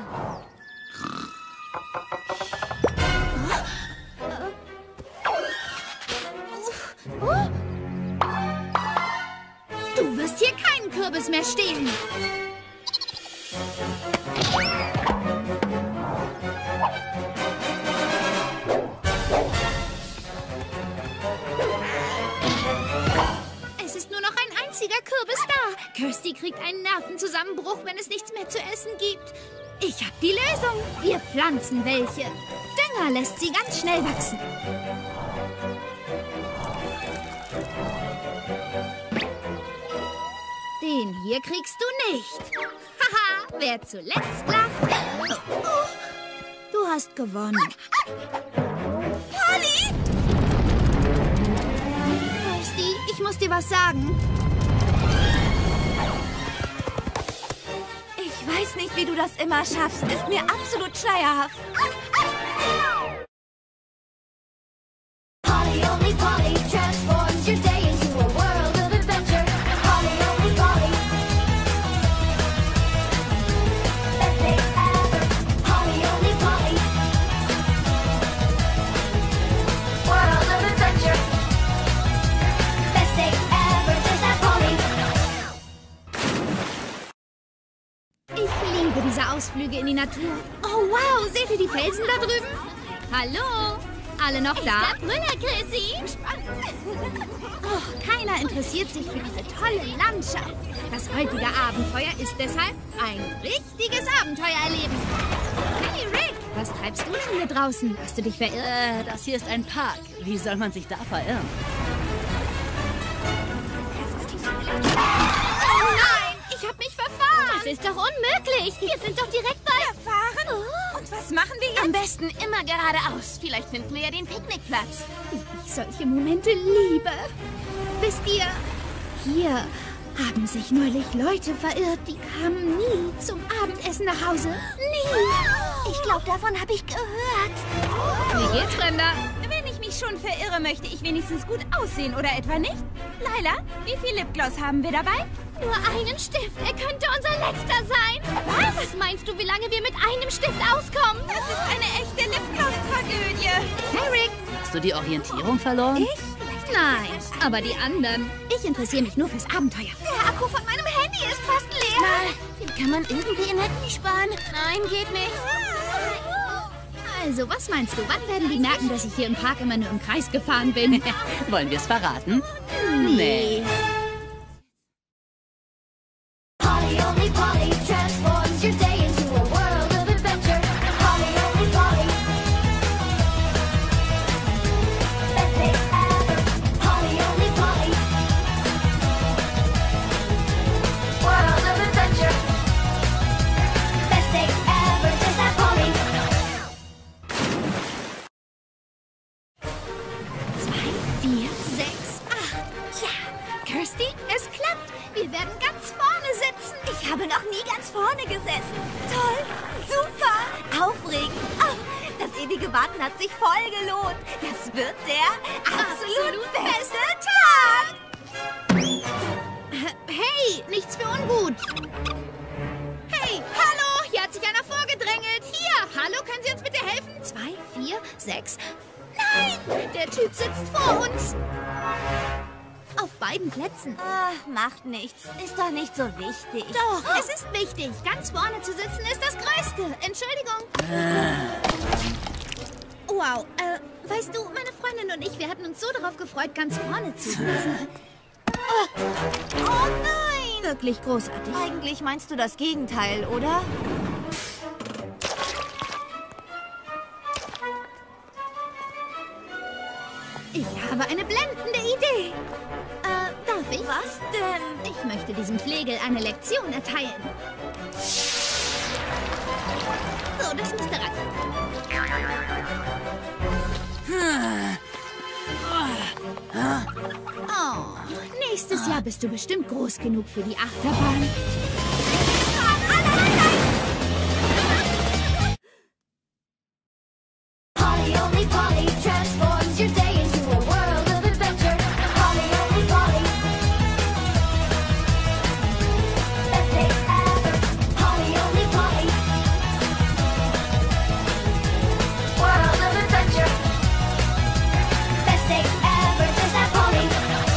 Du wirst hier keinen Kürbis mehr stehlen. Es ist nur noch ein einziger Kürbis da. Kirsty kriegt einen Nervenzusammenbruch, wenn es nichts mehr zu essen gibt. Ich habe die Lösung. Wir pflanzen welche. Dünger lässt sie ganz schnell wachsen. Den hier kriegst du nicht. Haha, wer zuletzt lacht. Oh, oh. Du hast gewonnen. Polly! Kirsty, ich muss dir was sagen. weiß nicht, wie du das immer schaffst. Ist mir absolut schleierhaft. Polly, only Polly transforms your day into a world of adventure. Polly, only Polly. Best day ever. Polly, only Polly. World of adventure. Best day ever. Just that Polly. Ich liebe diese Ausflüge in die Natur. Oh, wow, seht ihr die Felsen da drüben? Hallo? Alle noch da? Brüller, Chrissy. Oh, keiner interessiert sich für diese tolle Landschaft. Das heutige Abenteuer ist deshalb ein richtiges Abenteuer erleben. Hey, Rick, was treibst du denn hier draußen? Hast du dich verirrt? Äh, das hier ist ein Park. Wie soll man sich da verirren? Oh nein, ich habe mich verfahren. Das ist doch unmöglich. Wir sind doch direkt bei... Erfahren? Und was machen wir jetzt? Am besten immer geradeaus. Vielleicht finden wir ja den Picknickplatz. Wie ich solche Momente liebe. Wisst ihr, hier haben sich neulich Leute verirrt, die kamen nie zum Abendessen nach Hause. Nie. Ich glaube, davon habe ich gehört. Wie geht's, Brenda? Wenn ich mich schon verirre, möchte ich wenigstens gut aussehen, oder etwa nicht? Laila, wie viel Lipgloss haben wir dabei? Nur einen Stift. Er könnte unser letzter sein. Was? Was meinst du, wie lange wir mit einem Stift auskommen? Das ist eine echte Lipgloss-Tragödie. Hey, Rick. Hast du die Orientierung verloren? Ich? Nein, aber die anderen. Ich interessiere mich nur fürs Abenteuer. Der Akku von meinem Handy ist fast leer. Wie kann man irgendwie Energie sparen? Nein, geht nicht. Also, was meinst du? Wann werden die merken, dass ich hier im Park immer nur im Kreis gefahren bin? Wollen wir es verraten? Nee. Polly, only Polly transforms your day into a world of adventure. Polly, only Polly. Best day ever. Polly, only Polly. World of adventure. Best day ever. Just that Polly. Zwei, vier, sechs, acht. Ja, Kirsty, es klappt. Wir werden ganz vorne sitzen. Ich habe noch nie ganz vorne gesessen. Toll, super, aufregend. Oh, das ewige Warten hat sich voll gelohnt. Das wird der absolut, Absolut beste Tag. Hey, nichts für ungut. Hey, hallo, hier hat sich einer vorgedrängelt. Hier, hallo, können Sie uns bitte helfen? Zwei, vier, sechs. Nein, der Typ sitzt vor uns. Auf beiden Plätzen. Ah, macht nichts. Ist doch nicht so wichtig. Doch, es ist wichtig. Ganz vorne zu sitzen ist das Größte. Entschuldigung. Wow, äh, weißt du, meine Freundin und ich, wir hatten uns so darauf gefreut, ganz vorne zu sitzen. Oh, oh nein. Wirklich großartig. Eigentlich meinst du das Gegenteil, oder? Ich habe eine blendende Idee. Äh, darf ich? Was denn? Ich möchte diesem Flegel eine Lektion erteilen. So, das müsste reichen. Oh, nächstes Jahr bist du bestimmt groß genug für die Achterbahn. Polly, only Polly transforms your day into a world of adventure. Polly, only Polly. Best day ever. Polly, only Polly. World of adventure. Best day ever. Just that Polly.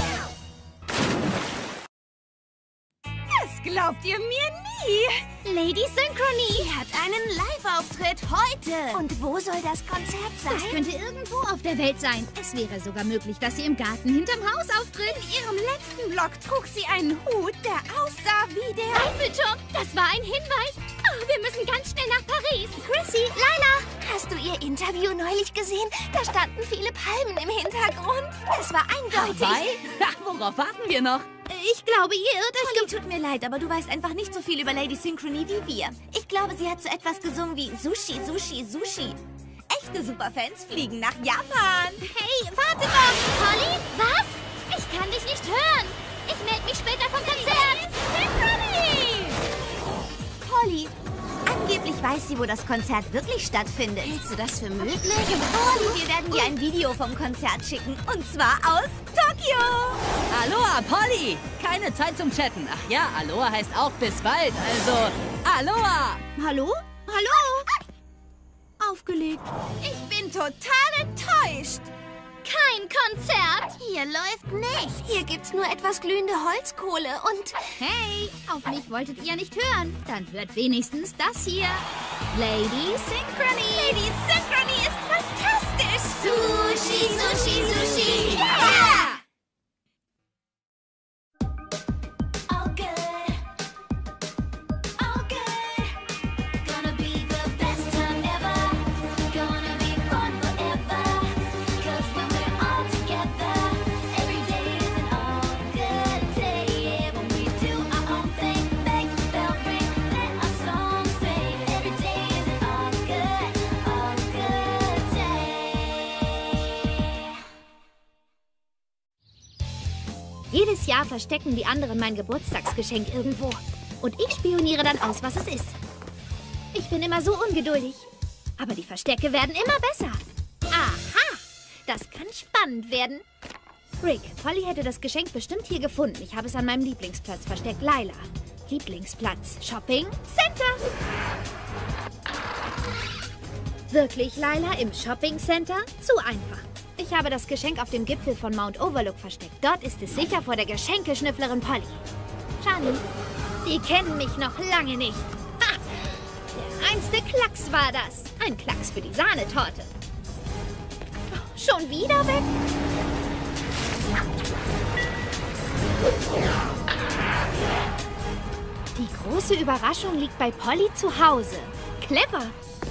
Das glaubt ihr mir nie. Lady Synchrony. Sie hat einen Live-Auftritt heute. Und wo soll das Konzert sein? Das könnte irgendwo auf der Welt sein. Es wäre sogar möglich, dass sie im Garten hinterm Haus auftritt. In ihrem letzten Vlog trug sie einen Hut, der aussah wie der... Eiffelturm, das war ein Hinweis. Oh, wir müssen ganz schnell nach Paris. Chrissy, Laila. Hast du ihr Interview neulich gesehen? Da standen viele Palmen im Hintergrund. Das war eindeutig. Hawaii? Ach, worauf warten wir noch? Ich glaube, ihr irrt euch. Polly, tut mir leid, aber du weißt einfach nicht so viel über Lady Synchrony wie wir. Ich glaube, sie hat so etwas gesungen wie Sushi, Sushi, Sushi. Echte Superfans fliegen nach Japan. Hey, warte doch. Polly, was? Ich kann dich nicht hören. Ich melde mich später vom Konzert. Polly, weiß sie, wo das Konzert wirklich stattfindet. Hältst du das für möglich? Polly, wir werden dir ein Video vom Konzert schicken. Und zwar aus Tokio. Aloha, Polly! Keine Zeit zum Chatten. Ach ja, Aloha heißt auch bis bald. Also, Aloha! Hallo? Hallo? Aufgelegt. Ich bin total enttäuscht. Kein Konzert. Hier läuft nichts. Hier gibt's nur etwas glühende Holzkohle und... Hey, auf mich wolltet ihr nicht hören. Dann hört wenigstens das hier. Lady Synchrony. Lady Synchrony ist fantastisch. Sushi, Sushi, Sushi. Yeah! All good, all good. Gonna be the best time ever. Gonna be fun forever. 'Cause when we're all together, every day is an all good day. Yeah, when we do our own thing, make the bell ring, let our song sing. Every day is an all good, all good day. Jedes Jahr verstecken die anderen mein Geburtstagsgeschenk irgendwo. Und ich spioniere dann aus, was es ist. Ich bin immer so ungeduldig. Aber die Verstecke werden immer besser. Aha! Das kann spannend werden. Rick, Polly hätte das Geschenk bestimmt hier gefunden. Ich habe es an meinem Lieblingsplatz versteckt. Lila. Lieblingsplatz. Shopping Center. Wirklich, Lila, im Shopping Center? Zu einfach. Ich habe das Geschenk auf dem Gipfel von Mount Overlook versteckt. Dort ist es sicher vor der Geschenkeschnüfflerin Polly. Charlie, die kennen mich noch lange nicht. Ha! Der reinste Klacks war das. Ein Klacks für die Sahnetorte. Oh, schon wieder weg? Die große Überraschung liegt bei Polly zu Hause. Clever.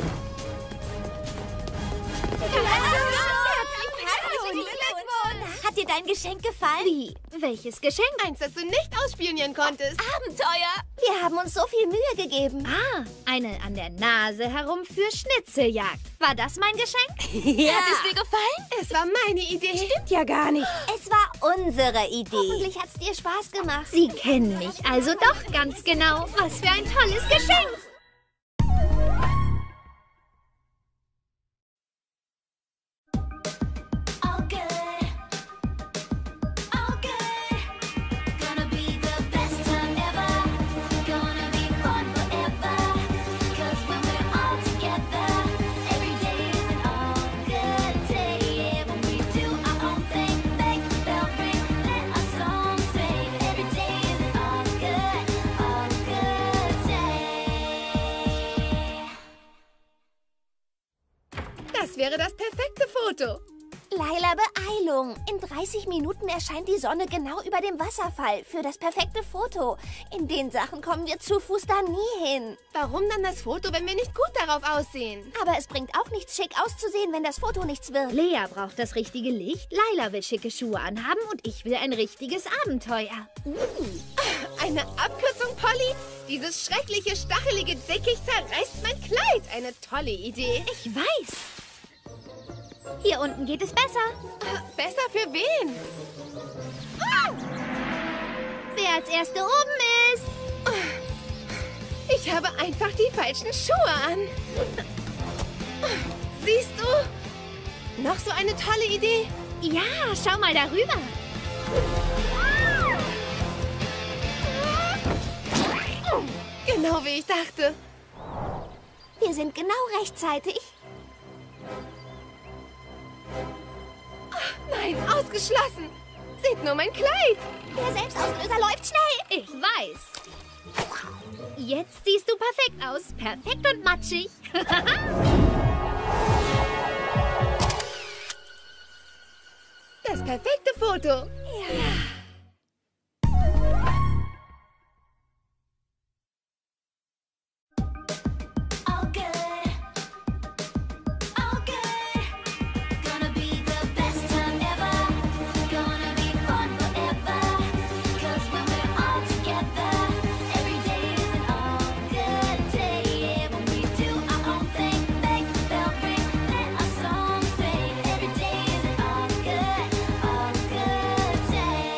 Hat dir dein Geschenk gefallen? Wie? Welches Geschenk? Eins, das du nicht ausspionieren konntest. Abenteuer! Wir haben uns so viel Mühe gegeben. Ah, eine an der Nase herum für Schnitzeljagd. War das mein Geschenk? Ja! Hat es dir gefallen? Es war meine Idee. Stimmt ja gar nicht. Es war unsere Idee. Hoffentlich hat's dir Spaß gemacht. Sie kennen mich also doch ganz genau. Was für ein tolles Geschenk. All good, all good. Gonna be the best time ever. Gonna be fun forever. 'Cause when we're all together, every day is an all good day. Yeah, when we do our own thing, make the bell ring, let our song sing. Every day is an all good, all good day. Das wäre das perfekte Foto. Laila, Beeilung. In dreißig Minuten erscheint die Sonne genau über dem Wasserfall für das perfekte Foto. In den Sachen kommen wir zu Fuß da nie hin. Warum dann das Foto, wenn wir nicht gut darauf aussehen? Aber es bringt auch nichts, schick auszusehen, wenn das Foto nichts wird. Lea braucht das richtige Licht, Laila will schicke Schuhe anhaben und ich will ein richtiges Abenteuer. Eine Abkürzung, Polly? Dieses schreckliche, stachelige Dickicht zerreißt mein Kleid. Eine tolle Idee. Ich weiß. Hier unten geht es besser. Besser für wen? Wer als Erste oben ist. Ich habe einfach die falschen Schuhe an. Siehst du? Noch so eine tolle Idee. Ja, schau mal darüber. Genau wie ich dachte. Wir sind genau rechtzeitig. Nein, ausgeschlossen. Seht nur mein Kleid. Der Selbstauslöser läuft schnell. Ich weiß. Jetzt siehst du perfekt aus. Perfekt und matschig. Das perfekte Foto. All good, all good. Gonna be the best time ever. Gonna be fun forever. 'Cause when we're all together, every day is an all good day. Yeah, when we do our own thing, make the bell ring, let our song sing. Every day is an all good, all good day.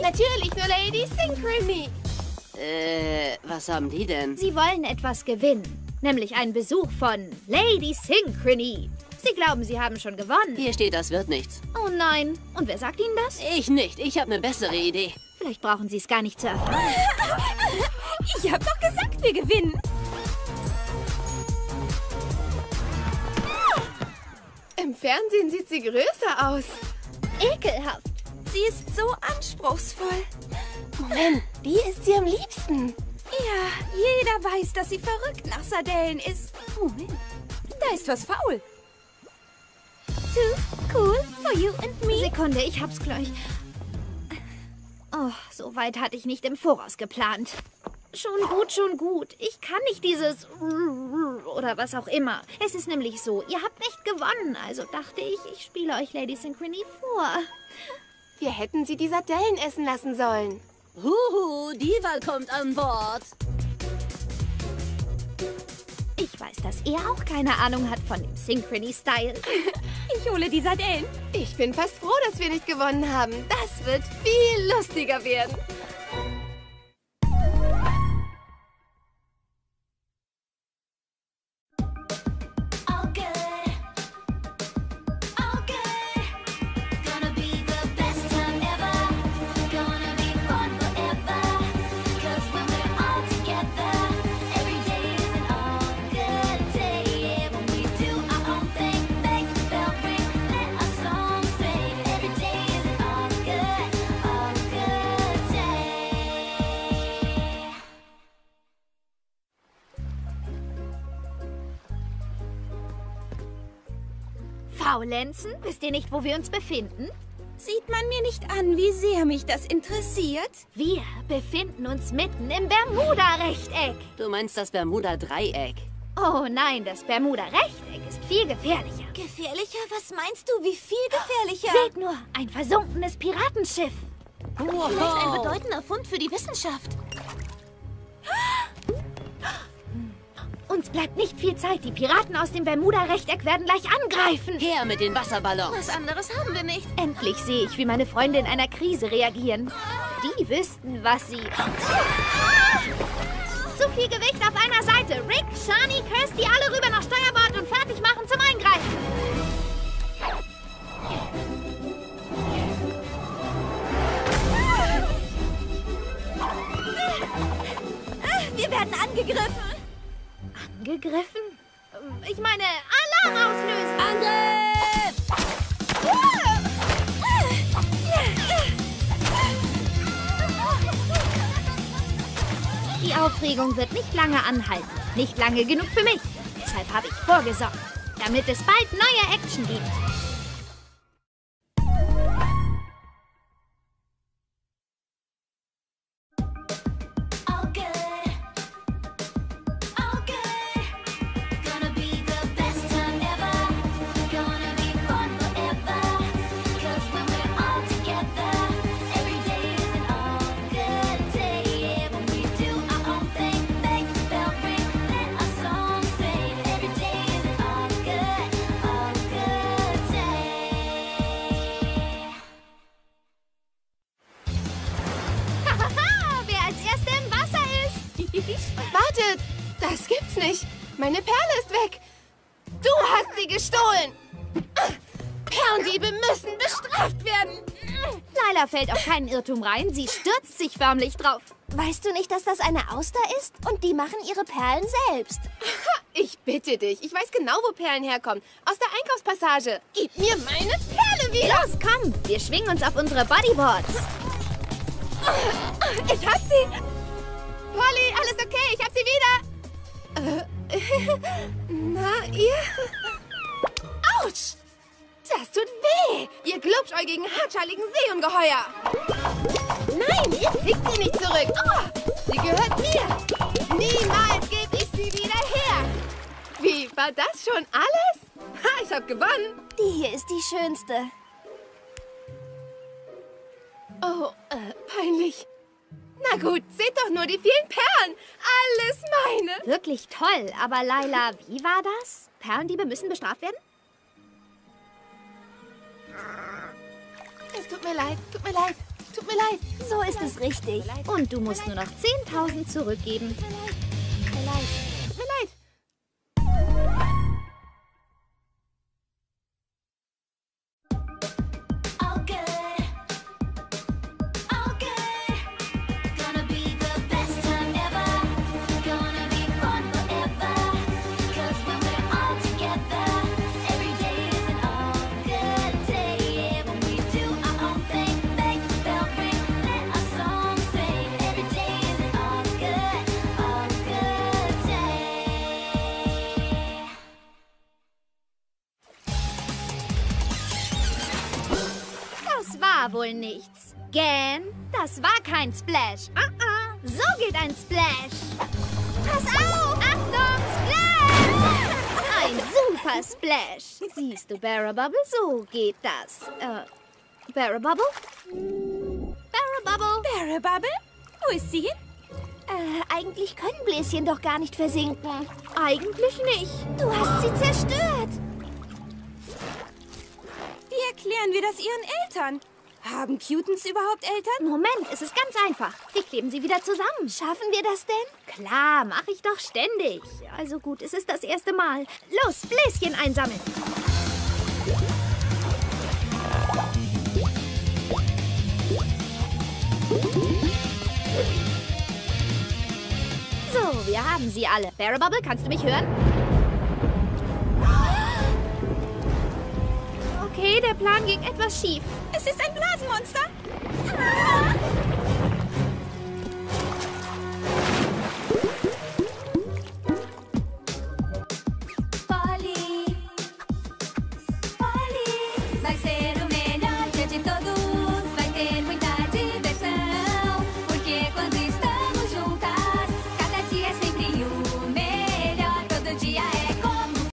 Natürlich, nur Lady Synchrony. Äh, was haben die denn? Sie wollen etwas gewinnen. Nämlich einen Besuch von Lady Synchrony. Sie glauben, sie haben schon gewonnen. Hier steht, das wird nichts. Oh nein. Und wer sagt Ihnen das? Ich nicht. Ich habe eine bessere Idee. Vielleicht brauchen Sie es gar nicht zu erfahren. Ich hab doch gesagt, wir gewinnen. Im Fernsehen sieht sie größer aus. Ekelhaft. Sie ist so anspruchsvoll. Moment, wie ist sie am liebsten? Ja, jeder weiß, dass sie verrückt nach Sardellen ist. Moment, da ist was faul. Too cool for you and me. Sekunde, ich hab's gleich. Oh, so weit hatte ich nicht im Voraus geplant. Schon gut, schon gut. Ich kann nicht dieses oder was auch immer. Es ist nämlich so, ihr habt nicht gewonnen. Also dachte ich, ich spiele euch Lady Synchrony vor. Wir hätten sie die Sardellen essen lassen sollen. Huhu, Diva kommt an Bord. Ich weiß, dass er auch keine Ahnung hat von dem Synchrony-Style. Ich hole die Sardellen. Ich bin fast froh, dass wir nicht gewonnen haben. Das wird viel lustiger werden. All good. All good. Gonna be the best time ever. Gonna be fun forever. 'Cause when we're all together, every day is an all good day. Yeah, when we do our own thing, make the bell ring, let our song sing. Every day is an all good, all good day. Faulenzen? Wisst ihr nicht, wo wir uns befinden? Sieht man mir nicht an, wie sehr mich das interessiert? Wir befinden uns mitten im Bermuda-Rechteck. Du meinst das Bermuda-Dreieck. Oh nein, das Bermuda-Rechteck ist viel gefährlicher. Gefährlicher? Was meinst du? Wie viel gefährlicher? Seht nur, ein versunkenes Piratenschiff. Vielleicht ein bedeutender Fund für die Wissenschaft. Uns bleibt nicht viel Zeit. Die Piraten aus dem Bermuda-Rechteck werden gleich angreifen. Her mit den Wasserballons. Was anderes haben wir nicht. Endlich sehe ich, wie meine Freunde in einer Krise reagieren. Die wüssten, was sie... Zu viel Gewicht auf einer Seite. Rick, Shani, Kirsty, alle rüber nach Steuerbord und fertig machen zum Eingreifen. Wir werden angegriffen. Angegriffen? Ich meine, Alarm auslösen. Angriff! Die Aufregung wird nicht lange anhalten. Nicht lange genug für mich. Deshalb habe ich vorgesorgt, damit es bald neue Action gibt. All good. All good. Gonna be the best time ever. Gonna be fun forever. 'Cause when we're all together, every day is an all good day. Yeah, when we do our own thing, make the bell ring, let our song sing. Every day is an all good, all good day. Hahaha, wer als Erster im Wasser ist. Wartet, das gibt's nicht. Meine Perle ist weg. Du hast sie gestohlen. Perlendiebe müssen bestraft werden. Laila fällt auf keinen Irrtum rein. Sie stürzt sich förmlich drauf. Weißt du nicht, dass das eine Auster ist? Und die machen ihre Perlen selbst. Ich bitte dich, ich weiß genau, wo Perlen herkommen. Aus der Einkaufspassage. Gib mir meine Perle wieder. Los, komm. Wir schwingen uns auf unsere Bodyboards. Ich hab sie. Polly, alles okay, ich hab sie wieder. Äh, na, ihr... Autsch! Das tut weh! Ihr glubschäugigen, hartschaligen Seeungeheuer! Nein, ihr kriegt sie nicht zurück! Oh, sie gehört mir! Niemals gebe ich sie wieder her! Wie, war das schon alles? Ha, ich hab gewonnen! Die hier ist die schönste. Oh, äh, peinlich. Na gut, seht doch nur die vielen Perlen! Alles meine! Wirklich toll. Aber Laila, wie war das? Perlendiebe müssen bestraft werden? Es tut mir leid, tut mir leid. Tut mir leid. So ist es richtig. Und du musst nur noch zehntausend zurückgeben. Tut mir leid. Tut mir leid. All good. All good. Gonna be the best time ever. Gonna be fun forever. 'Cause when we're all together, every day is an all good day. Yeah, when we do our own thing, make the bell ring, let our song sing. Every day is an all good, all good day. Das war wohl nichts. Gan, das war kein Splash. Ah, ah, so geht ein Splash. Pass auf! Achtung, Splash! Ein super Splash. Siehst du, Barabubble, so geht das. Äh, Barabubble? Barabubble? Barabubble? Wo ist sie hin? Äh, eigentlich können Bläschen doch gar nicht versinken. Eigentlich nicht. Du hast sie zerstört. Wie erklären wir das ihren Eltern? Haben Cutens überhaupt Eltern? Moment, es ist ganz einfach. Wir kleben sie wieder zusammen. Schaffen wir das denn? Klar, mache ich doch ständig. Also gut, es ist das erste Mal. Los, Bläschen einsammeln. So, wir haben sie alle. Barabubble, kannst du mich hören? Okay, der Plan ging etwas schief. Es ist ein Blasenmonster.